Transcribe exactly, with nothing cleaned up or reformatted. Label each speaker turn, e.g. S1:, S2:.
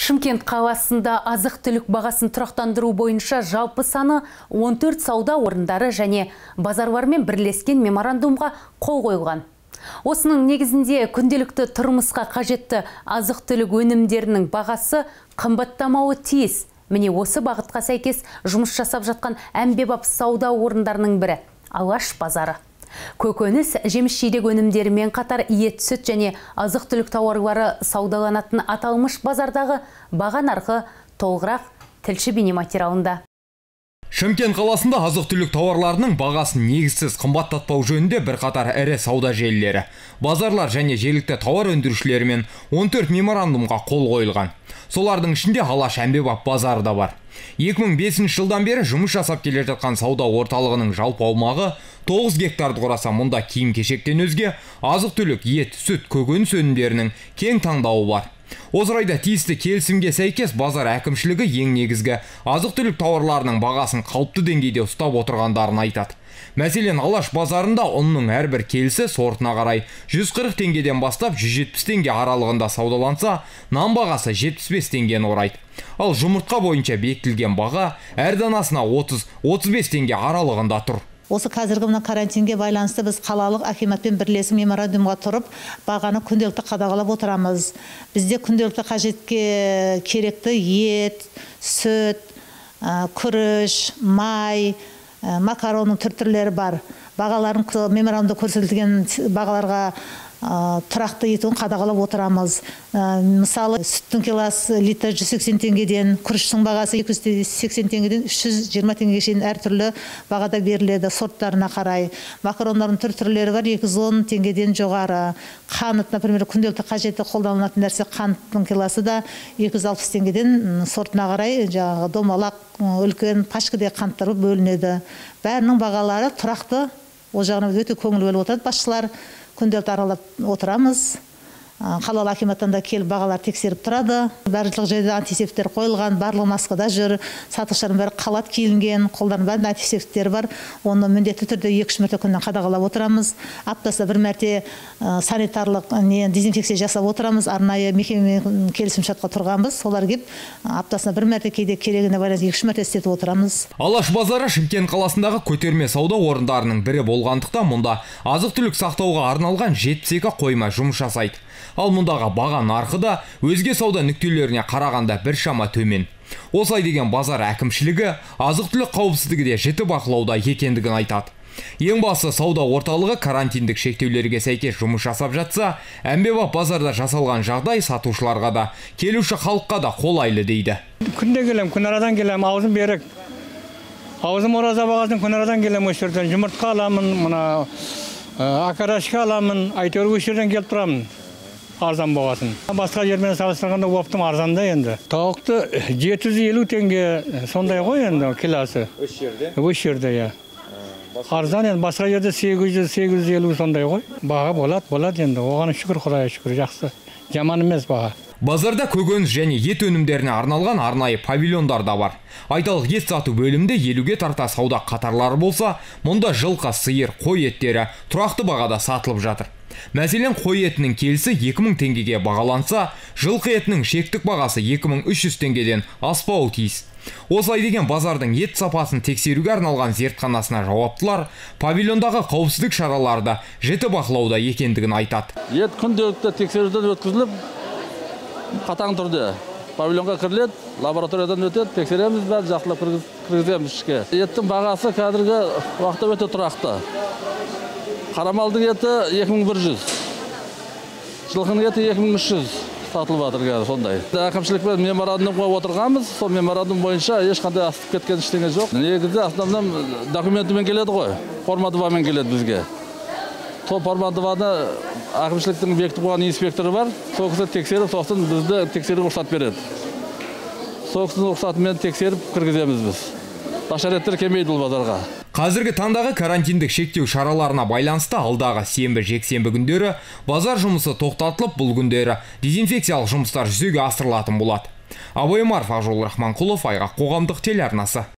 S1: Шымкент қаласында азық-түлік бағасын тұрақтандыру бойынша жалпы саны он төрт сауда орындары және базарлармен бірлескен меморандумға қол қойылған. Осының негізінде күнделікті тұрмысқа қажетті азық-түлік өнімдерінің бағасы қымбаттамауы тиіс. Міне осы бағытқа сәйкес жұмыс жасап жатқан әмбебап сауда орындарының бірі Алаш базары. Көкөніс, жеміс-жидек өнімдерімен қатар ет, сүт және азық-түлік тауарлары саудаланатын аталмыш базардағы баға нарқы толығырақ тілші бейнематериалында.
S2: Шымкент қаласында азық-түлік тауарларының бағасын негізсіз қымбаттатпау жөнінде бірқатар ірі сауда желілері, базарлар және жергілікті тауар өндірушілерімен он төрт меморандумға қол қойылған. Солардың ішінде Алаш әмбебап базары да бар. екі мың бесінші жылдан бері жұмыс жасап келе жатқан сауда орталығының жалпы аумағы тоғыз гектарды құраса, мұнда киім-кешектен өзге азық-түлік, ет, сүт, көкөніс өнімдерінің кең таңдауы бар. Осы орайда тиісті келісімге сәйкес базар әкімшілігі ең негізгі азық-түлік тауарларының бағасын қалыпты деңгейде ұстап отырғандарын айтады. Мәселен, Алаш базарында ұнның әрбір келісі сортына қарай жүз қырық теңгеден бастап жүз жетпіс теңге аралығында саудаланса, нан бағасы жетпіс бес теңгені құрайды. Ал жұмыртқа бойынша бекітілген баға әр данасына отыз отыз бес теңге аралығында тұр.
S3: Осы қазіргі мына карантинге байланысты біз қалалық акиматпен бірлесіп меморандумға тұрып, бағаны күнделікті қадағалап отырамыз. Бізде күнделікті қажетке керекті ет, сүт, күріш, май, макаронның түр-түрлері бар. Бағаларын меморандумда көрсетілген бағаларға тұрақты етуін қадағалап отырамыз. Мысалы, сүттің килосы литр жүз сексен теңгеден, күріштің бағасы екі жүз сексен теңгеден үш жүз жиырма теңгеге шейін әртүрлі бағада беріледі сорттарына қарай. Макарондардың түр-түрлері бар, екі жүз он теңгеден жоғары. Қант, например, күнделікті қажетті қолданылатын нәрсе қанттың килосы да екі жүз алпыс теңгеден сортына қарай, жаңағы домалақ, үлкен пачкадай қанттар бөлінеді. Бәрінің бағалары тұрақты. Ол жағына өте көңіл бөліп отырады басшылар. Күнделікті аралап отырамыз. Қалалық акиматтан да келіп бағалар тексеріп тұрады. Барлық жерде антисептер қойылған, барлық маскада жүр. Сатушылардың бәрі қалат киінген, қолдарының бәрінде антисептер бар. Оны міндетті түрде екі-үш мәрте күннен қадағалап отырамыз. Аптасына бір мәрте санитарлық не дезинфекция жасап отырамыз. Арнайы мекемемен келісімшартқа тұрғанбыз. Солар келіп аптасына бір мәрте, кейде керегіне байланысты екі-үш мәрте істетіп отырамыз.
S2: Алаш базары Шымкент қаласындағы көтерме сауда орындарының бірі болғандықтан мұнда азық-түлік сақтауға арналған жетпіс екі қойма жұмыс жасайды. Ал мұндағы баға нарқы да өзге сауда нүктелеріне қарағанда біршама төмен. Осылай деген базар әкімшілігі азық-түлік қауіпсіздігі де жіті бақылауда екендігін айтады. Ең басы сауда орталығы карантиндік шектеулерге сәйкес жұмыс жасап жатса, әмбебап базарда жасалған жағдай сатушыларға да, келуші халыққа да қолайлы дейді.
S4: Күнде келем, күн арадан келем, аузым берік. Аузым ораза бағасын күн арадан келем, осы жерден жұмыртқа аламын, мына акарашка аламын, әйтеуір осы жерден келіп тұрамын. Арзан бағасын. Басқа жермен салыстырғанда оптым арзанда енді. Тауықты жеті жүз елу теңге сондай ғой енді килосы.
S2: Осы жерде?
S4: Осы жерде, я. Арзан енді, басқа жерде сегіз жүз сегіз жүз елу сондай ғой. Баға болады, болады енді. Оған шүкір, Құдайға шүкір, жақсы. Жаман емес баға.
S2: Базарда көкөніс және ет өнімдеріне арналған арнайы павильондар да бар. Айталық ет сату бөлімінде елуге тарта сауда қатарлары болса, мұнда жылқы, сиыр, қой еттері тұрақты бағада сатылып жатыр. Мәселен, қой етінің келісі екі мың теңгеге бағаланса, жылқы етінің шектік бағасы екі мың үш жүз теңгеден аспауы тиіс. Осылай деген базардың ет сапасын тексеруге арналған зертханасына жауаптылар павильондағы қауіпсіздік шараларды жіті бақылауда екендігін айтады.
S5: Ет күнделікті тексеруден өткізіліп, қатаң түрде павильонға кіріледі, лабораториядан өтеді, тексереміз, бәрі жақсылап кіргіземіз ішке. Еттің бағасы қазіргі уақытта өте тұрақты. Қарамалдың еті екі мың бір жүз, жылқының еті екі мың үш жүз сатылып жатыр сондай. Әкімшілікпен меморандумға отырғанбыз, сол меморандум бойынша ешқандай асып кеткен ештеңе жоқ. Негізі основном документімен келеді ғой, форматывамен келеді бізге. Сол форматываны әкімшіліктің бекітіп қойған инспекторы бар, сол кісі тексеріп, сосын бізді тексеріп рұқсат береді. Сол кісінің рұқсатымен тексеріп кіргіземіз біз. Башареттер келмейді бұл базарға.
S2: Қазіргі таңдағы карантиндік шектеу шараларына байланысты алдағы сенбі жексенбі күндері базар жұмысы тоқтатылып, бұл күндері дезинфекциялық жұмыстар жүзеге асырылатын болады. Абай Марф, Ақжол Рахманқұлов, Айғақ қоғамдық телеарнасы.